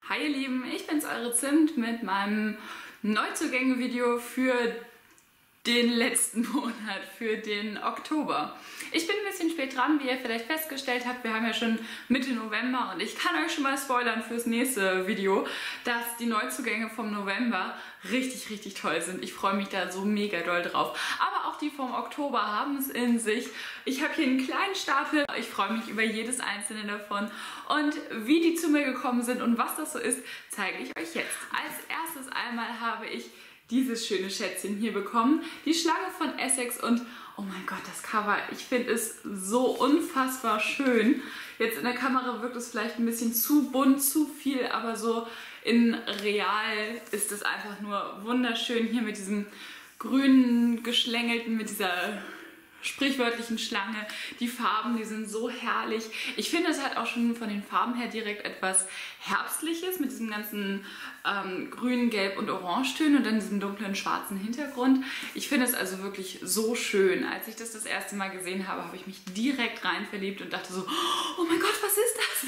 Hi ihr Lieben, ich bin's, eure Zimt mit meinem Neuzugänge-Video für den letzten Monat, für den Oktober. Ich bin ein bisschen spät dran, wie ihr vielleicht festgestellt habt. Wir haben ja schon Mitte November und ich kann euch schon mal spoilern fürs nächste Video, dass die Neuzugänge vom November richtig toll sind. Ich freue mich da so mega doll drauf. Aber auch die vom Oktober haben es in sich. Ich habe hier einen kleinen Stapel. Ich freue mich über jedes einzelne davon. Und wie die zu mir gekommen sind und was das so ist, zeige ich euch jetzt. Als erstes einmal habe ich dieses schöne Schätzchen hier bekommen. Die Schlange von Essex und oh mein Gott, das Cover, ich finde es so unfassbar schön. Jetzt in der Kamera wirkt es vielleicht ein bisschen zu bunt, zu viel, aber so in real ist es einfach nur wunderschön hier mit diesem grünen geschlängelten, mit dieser sprichwörtlichen Schlange. Die Farben, die sind so herrlich. Ich finde, es hat auch schon von den Farben her direkt etwas Herbstliches mit diesem ganzen grün, gelb und orangetönen und dann diesem dunklen schwarzen Hintergrund. Ich finde es also wirklich so schön. Als ich das erste Mal gesehen habe, habe ich mich direkt rein verliebt und dachte so, oh mein Gott, was ist das?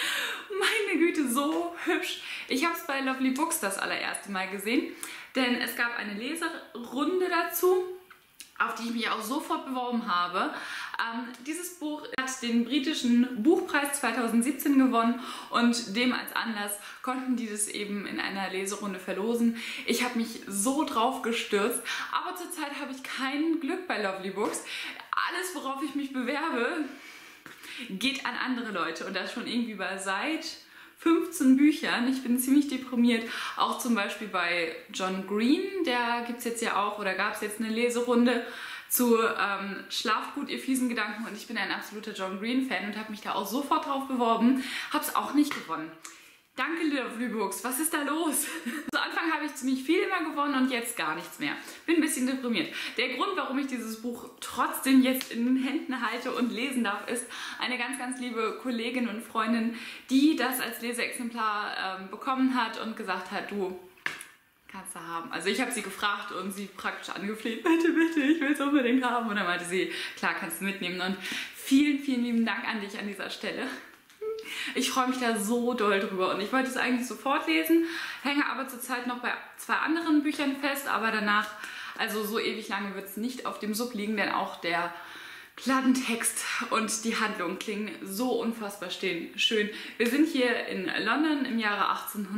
Meine Güte, so hübsch. Ich habe es bei Lovely Books das allererste Mal gesehen, denn es gab eine Leserunde dazu, auf die ich mich auch sofort beworben habe. Dieses Buch hat den britischen Buchpreis 2017 gewonnen und dem als Anlass konnten die das eben in einer Leserunde verlosen. Ich habe mich so drauf gestürzt, aber zurzeit habe ich kein Glück bei Lovely Books. Alles, worauf ich mich bewerbe, geht an andere Leute und das schon irgendwie seit 15 Büchern. Ich bin ziemlich deprimiert. Auch zum Beispiel bei John Green, der gibt es jetzt ja auch, oder gab es jetzt eine Leserunde zu Schlaft gut, ihr fiesen Gedanken. Und ich bin ein absoluter John Green-Fan und habe mich da auch sofort drauf beworben. Habe es auch nicht gewonnen. Danke, Lovely Books. Was ist da los? Zu Anfang habe ich ziemlich viel immer gewonnen und jetzt gar nichts mehr. Bin ein bisschen deprimiert. Der Grund, warum ich dieses Buch trotzdem jetzt in den Händen halte und lesen darf, ist eine ganz liebe Kollegin und Freundin, die das als Leseexemplar bekommen hat und gesagt hat, du kannst du haben. Also ich habe sie gefragt und sie praktisch angefleht, bitte, ich will es unbedingt haben. Und dann meinte sie, klar, kannst du mitnehmen. Und vielen lieben Dank an dich an dieser Stelle. Ich freue mich da so doll drüber und ich wollte es eigentlich sofort lesen, hänge aber zurzeit noch bei 2 anderen Büchern fest, aber danach, also so ewig lange wird es nicht auf dem Sub liegen, denn auch der Klappentext und die Handlung klingen so unfassbar schön. Wir sind hier in London im Jahre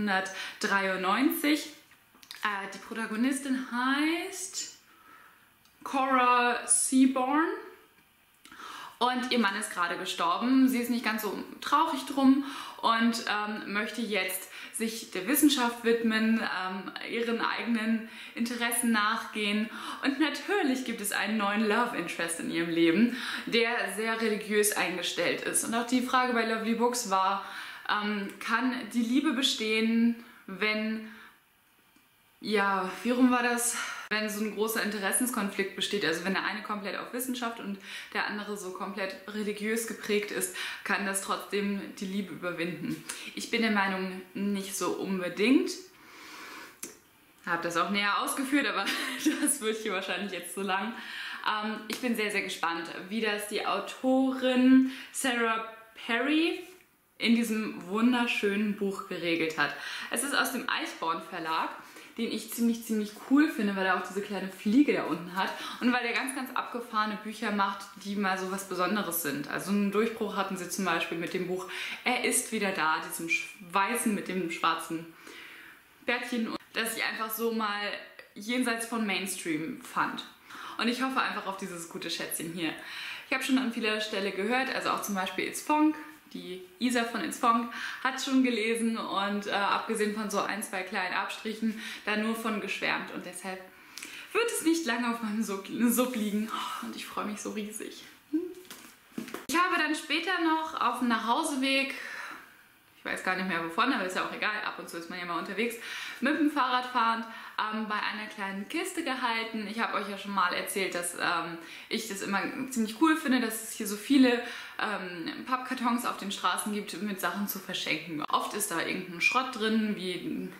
1893. Die Protagonistin heißt Cora Seaborn. Und ihr Mann ist gerade gestorben. Sie ist nicht ganz so traurig drum und möchte jetzt sich der Wissenschaft widmen, ihren eigenen Interessen nachgehen. Und natürlich gibt es einen neuen Love Interest in ihrem Leben, der sehr religiös eingestellt ist. Und auch die Frage bei Lovely Books war, kann die Liebe bestehen, wenn, ja, wie rum war das? Wenn so ein großer Interessenskonflikt besteht, also wenn der eine komplett auf Wissenschaft und der andere so komplett religiös geprägt ist, kann das trotzdem die Liebe überwinden. Ich bin der Meinung, nicht so unbedingt. Habe das auch näher ausgeführt, aber das wird hier wahrscheinlich jetzt zu lang. Ich bin sehr gespannt, wie das die Autorin Sarah Perry in diesem wunderschönen Buch geregelt hat. Es ist aus dem Eichborn Verlag, den ich ziemlich cool finde, weil er auch diese kleine Fliege da unten hat und weil er ganz abgefahrene Bücher macht, die mal so was Besonderes sind. Also einen Durchbruch hatten sie zum Beispiel mit dem Buch Er ist wieder da, diesem weißen mit dem schwarzen Bärtchen, das ich einfach so mal jenseits von Mainstream fand. Und ich hoffe einfach auf dieses gute Schätzchen hier. Ich habe schon an vieler Stelle gehört, also auch zum Beispiel It's Fong. Die Isa von It's Fong hat schon gelesen und abgesehen von so 1, 2 kleinen Abstrichen da nur von geschwärmt und deshalb wird es nicht lange auf meinem Sub liegen und ich freue mich so riesig. Ich habe dann später noch auf dem Nachhauseweg, ich weiß gar nicht mehr wovon, aber ist ja auch egal, ab und zu ist man ja mal unterwegs, mit dem Fahrrad fahrend bei einer kleinen Kiste gehalten. Ich habe euch ja schon mal erzählt, dass ich das immer ziemlich cool finde, dass es hier so viele Pappkartons auf den Straßen gibt mit Sachen zu verschenken. Oft ist da irgendein Schrott drin, wie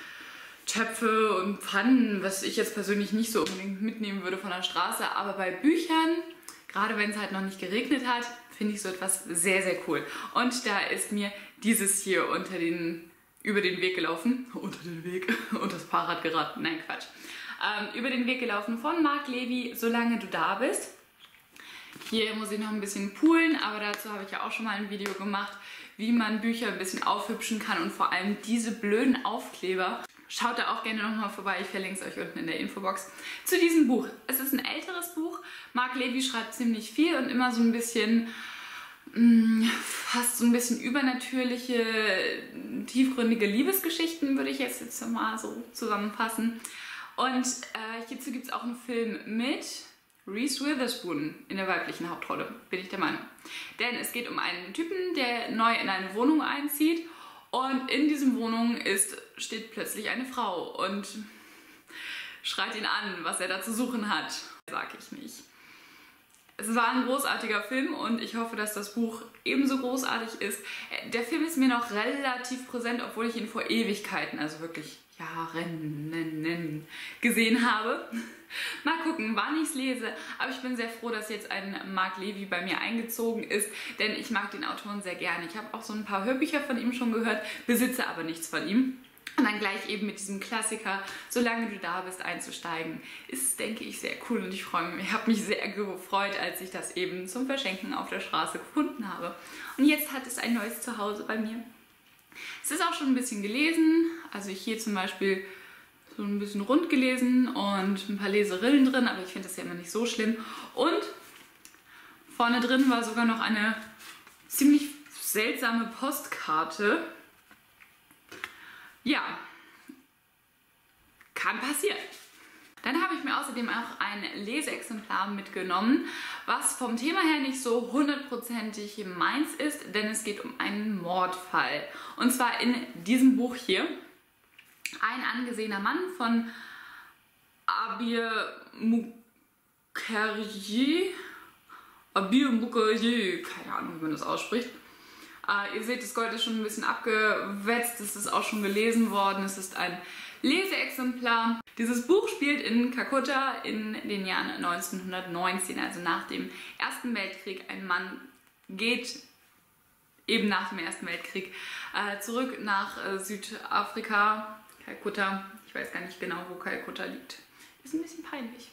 Töpfe und Pfannen, was ich jetzt persönlich nicht so unbedingt mitnehmen würde von der Straße, aber bei Büchern, gerade wenn es halt noch nicht geregnet hat, finde ich so etwas sehr cool. Und da ist mir dieses hier unter den über den Weg gelaufen, unter den Weg, und das Fahrrad geraten, nein Quatsch, über den Weg gelaufen von Marc Levy, Solange du da bist. Hier muss ich noch ein bisschen poolen, aber dazu habe ich ja auch schon mal ein Video gemacht, wie man Bücher ein bisschen aufhübschen kann und vor allem diese blöden Aufkleber. Schaut da auch gerne nochmal vorbei, ich verlinke es euch unten in der Infobox. Zu diesem Buch. Es ist ein älteres Buch. Marc Levy schreibt ziemlich viel und immer so ein bisschen, fast so ein bisschen übernatürliche, tiefgründige Liebesgeschichten, würde ich jetzt mal so zusammenfassen. Und hierzu gibt es auch einen Film mit Reese Witherspoon in der weiblichen Hauptrolle, bin ich der Meinung. Denn es geht um einen Typen, der neu in eine Wohnung einzieht und in diesen Wohnungen steht plötzlich eine Frau und schreit ihn an, was er da zu suchen hat. Sag ich nicht. Es war ein großartiger Film und ich hoffe, dass das Buch ebenso großartig ist. Der Film ist mir noch relativ präsent, obwohl ich ihn vor Ewigkeiten, also wirklich Jahren gesehen habe. Mal gucken, wann ich es lese, aber ich bin sehr froh, dass jetzt ein Marc Levy bei mir eingezogen ist, denn ich mag den Autoren sehr gerne. Ich habe auch so ein paar Hörbücher von ihm schon gehört, besitze aber nichts von ihm. Und dann gleich eben mit diesem Klassiker, Solange du da bist, einzusteigen, ist, denke ich, sehr cool und ich freue mich. Ich habe mich sehr gefreut, als ich das eben zum Verschenken auf der Straße gefunden habe. Und jetzt hat es ein neues Zuhause bei mir. Es ist auch schon ein bisschen gelesen, also ich hier zum Beispiel so ein bisschen rund gelesen und ein paar Leserillen drin, aber ich finde das ja immer nicht so schlimm. Und vorne drin war sogar noch eine ziemlich seltsame Postkarte. Ja, kann passieren. Dann habe ich mir außerdem auch ein Leseexemplar mitgenommen, was vom Thema her nicht so hundertprozentig meins ist, denn es geht um einen Mordfall. Und zwar in diesem Buch hier. Ein angesehener Mann von Abir Mukherjee, keine Ahnung, wie man das ausspricht. Ihr seht, das Gold ist schon ein bisschen abgewetzt, es ist auch schon gelesen worden, es ist ein Leseexemplar. Dieses Buch spielt in Kalkutta in den Jahren 1919, also nach dem Ersten Weltkrieg. Ein Mann geht eben nach dem Ersten Weltkrieg zurück nach Südafrika, Kalkutta. Ich weiß gar nicht genau, wo Kalkutta liegt. Ist ein bisschen peinlich.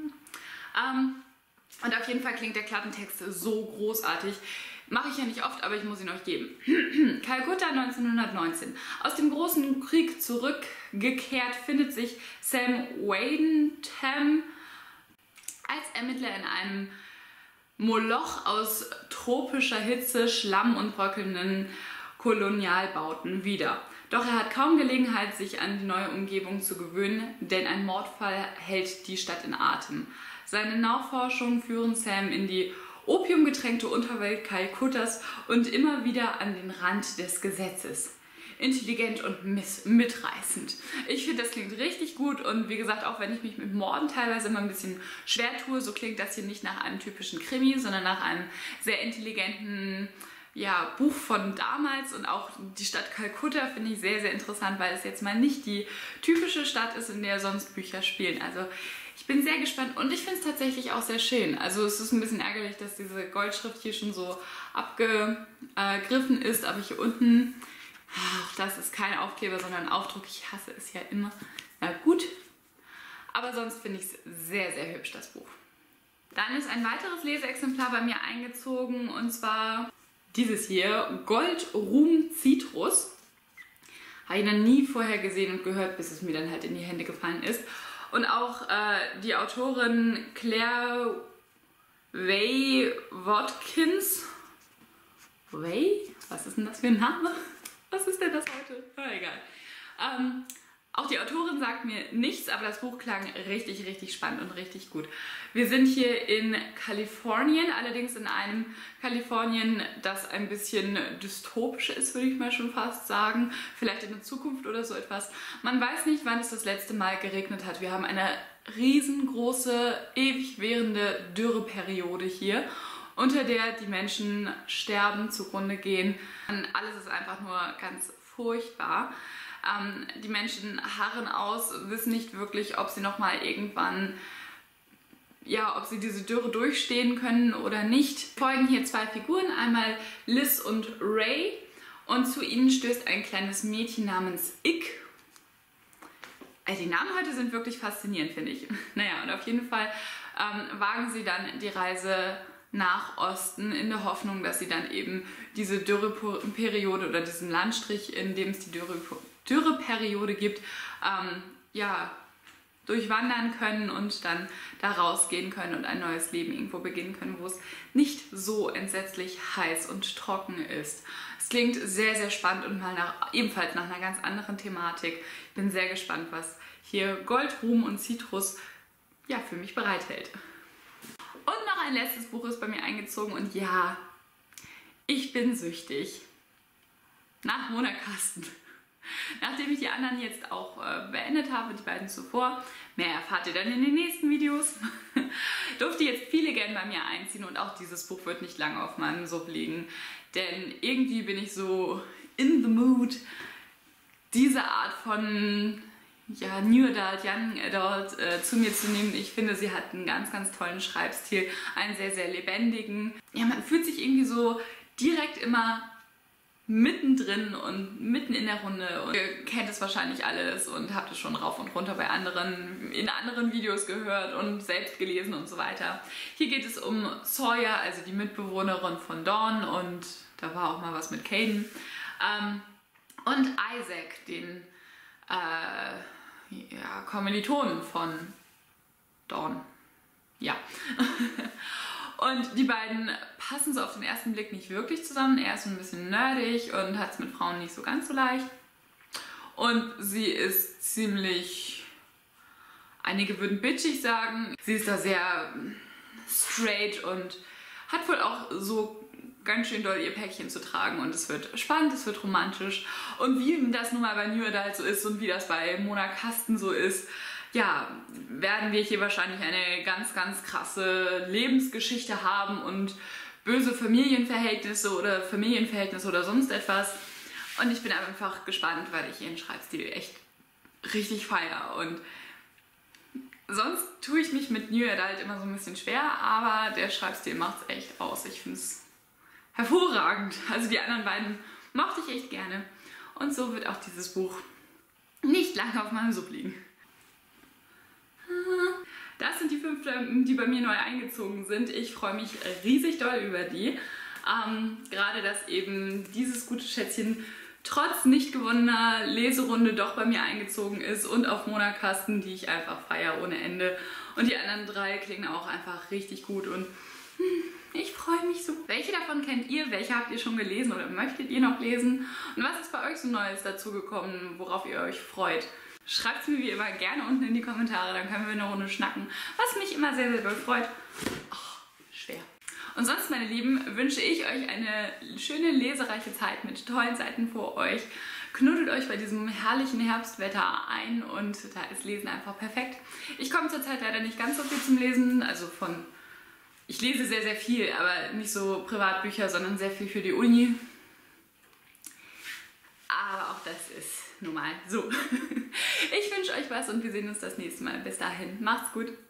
Und auf jeden Fall klingt der Klappentext so großartig. Mache ich ja nicht oft, aber ich muss ihn euch geben. Kalkutta 1919. Aus dem großen Krieg zurückgekehrt findet sich Sam Wadenham als Ermittler in einem Moloch aus tropischer Hitze, Schlamm und bröckelnden Kolonialbauten wieder. Doch er hat kaum Gelegenheit, sich an die neue Umgebung zu gewöhnen, denn ein Mordfall hält die Stadt in Atem. Seine Nachforschungen führen Sam in die opiumgetränkte Unterwelt Kalkuttas und immer wieder an den Rand des Gesetzes. Intelligent und mitreißend. Ich finde, das klingt richtig gut und wie gesagt, auch wenn ich mich mit Morden teilweise immer ein bisschen schwer tue, so klingt das hier nicht nach einem typischen Krimi, sondern nach einem sehr intelligenten Buch von damals. Und auch die Stadt Kalkutta finde ich sehr, sehr interessant, weil es jetzt mal nicht die typische Stadt ist, in der sonst Bücher spielen. Also ich bin sehr gespannt und ich finde es tatsächlich auch sehr schön. Also es ist ein bisschen ärgerlich, dass diese Goldschrift hier schon so abgegriffen ist, aber hier unten, das ist kein Aufkleber, sondern ein Aufdruck. Ich hasse es ja immer. Na gut, aber sonst finde ich es sehr, sehr hübsch, das Buch. Dann ist ein weiteres Leseexemplar bei mir eingezogen und zwar dieses hier, Goldruhm Citrus. Habe ich noch nie vorher gesehen und gehört, bis es mir dann halt in die Hände gefallen ist. Und auch die Autorin Claire Way Watkins. Way? Was ist denn das für ein Name? Was ist denn das heute? Egal. Auch die Autorin sagt mir nichts, aber das Buch klang richtig, richtig spannend und richtig gut. Wir sind hier in Kalifornien, allerdings in einem Kalifornien, das ein bisschen dystopisch ist, würde ich mal schon fast sagen. Vielleicht in der Zukunft oder so etwas. Man weiß nicht, wann es das letzte Mal geregnet hat. Wir haben eine riesengroße, ewig währende Dürreperiode hier, unter der die Menschen sterben, zugrunde gehen. Und alles ist einfach nur ganz furchtbar. Die Menschen harren aus, wissen nicht wirklich, ob sie nochmal irgendwann, ob sie diese Dürre durchstehen können oder nicht. Folgen hier zwei Figuren, einmal Liz und Ray. Und zu ihnen stößt ein kleines Mädchen namens Ik. Die Namen heute sind wirklich faszinierend, finde ich. Naja, und auf jeden Fall wagen sie dann die Reise nach Osten in der Hoffnung, dass sie dann eben diese Dürreperiode oder diesen Landstrich, in dem es die Dürreperiode gibt, ja, durchwandern können und dann da rausgehen können und ein neues Leben irgendwo beginnen können, wo es nicht so entsetzlich heiß und trocken ist. Es klingt sehr, sehr spannend und mal ebenfalls nach einer ganz anderen Thematik. Ich bin sehr gespannt, was hier Gold, Ruhm und Zitrus ja, für mich bereithält. Und noch ein letztes Buch ist bei mir eingezogen und ja, ich bin süchtig. Nach Mona Kasten. Nachdem ich die anderen jetzt auch beendet habe, die beiden zuvor, mehr erfahrt ihr dann in den nächsten Videos, durfte jetzt viele gerne bei mir einziehen und auch dieses Buch wird nicht lange auf meinem Sub liegen, denn irgendwie bin ich so in the mood, diese Art von ja, New Adult, Young Adult zu mir zu nehmen. Ich finde, sie hat einen ganz, ganz tollen Schreibstil, einen sehr, sehr lebendigen. Ja, man fühlt sich irgendwie so direkt immer mittendrin und mitten in der Runde. Und ihr kennt es wahrscheinlich alles und habt es schon rauf und runter bei in anderen Videos gehört und selbst gelesen und so weiter. Hier geht es um Sawyer, also die Mitbewohnerin von Dawn und da war auch mal was mit Caden. Und Isaac, den ja, Kommilitonen von Dawn. Ja. Und die beiden passen so auf den ersten Blick nicht wirklich zusammen. Er ist so ein bisschen nerdig und hat es mit Frauen nicht so ganz so leicht. Und sie ist ziemlich, einige würden bitchig sagen. Sie ist da sehr straight und hat wohl auch so ganz schön doll ihr Päckchen zu tragen. Und es wird spannend, es wird romantisch. Und wie das nun mal bei New Adult so ist und wie das bei Mona Kasten so ist, ja, werden wir hier wahrscheinlich eine ganz, ganz krasse Lebensgeschichte haben und böse Familienverhältnisse oder sonst etwas. Und ich bin einfach gespannt, weil ich ihren Schreibstil echt richtig feiere. Und sonst tue ich mich mit New Adult immer so ein bisschen schwer, aber der Schreibstil macht es echt aus. Ich finde es hervorragend. Also die anderen beiden mochte ich echt gerne. Und so wird auch dieses Buch nicht lange auf meinem Sub liegen. Das sind die 5, die bei mir neu eingezogen sind. Ich freue mich riesig doll über die. Gerade, dass eben dieses gute Schätzchen trotz nicht gewonnener Leserunde doch bei mir eingezogen ist und auf Mona Kasten, die ich einfach feiere ohne Ende. Und die anderen 3 klingen auch einfach richtig gut und ich freue mich so. Welche davon kennt ihr? Welche habt ihr schon gelesen oder möchtet ihr noch lesen? Und was ist bei euch so Neues dazugekommen, worauf ihr euch freut? Schreibt es mir wie immer gerne unten in die Kommentare, dann können wir eine Runde schnacken, was mich immer sehr, sehr doll freut. Oh, schwer. Und sonst, meine Lieben, wünsche ich euch eine schöne, lesereiche Zeit mit tollen Seiten vor euch. Knuddelt euch bei diesem herrlichen Herbstwetter ein und da ist Lesen einfach perfekt. Ich komme zurzeit leider nicht ganz so viel zum Lesen, also ich lese sehr, sehr viel, aber nicht so Privatbücher, sondern sehr viel für die Uni. Aber auch das ist normal so. Ich wünsche euch was und wir sehen uns das nächste Mal. Bis dahin, macht's gut.